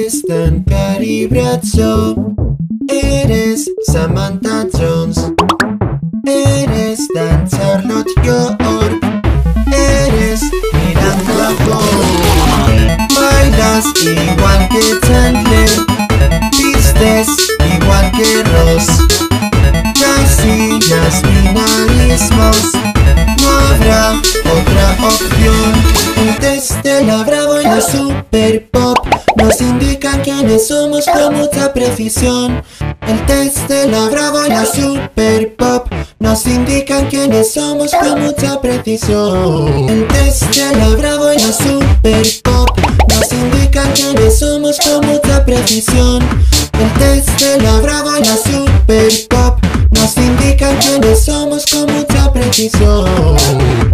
Eres tan Carrie Bradshaw, eres Samantha Jones, eres tan Charlotte York, eres Miranda Ball. Bailas igual que Chandler, vistes igual que Ross, casi mismos. No habrá otra opción. El test de la Bravo y la Super Pop nos indican quiénes somos con mucha precisión. El test de la Bravo y la Super Pop nos indican quiénes somos con mucha precisión. El test de la Bravo y la Super Pop nos indican quiénes somos con mucha precisión. El test de la Bravo y la Super Pop nos indican quiénes somos con mucha precisión.